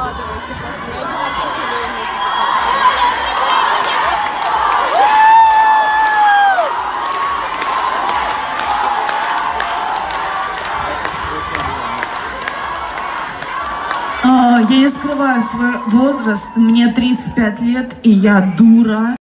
складываете после? Я не знаю, Я не скрываю свой возраст, мне 35 лет, и я дура.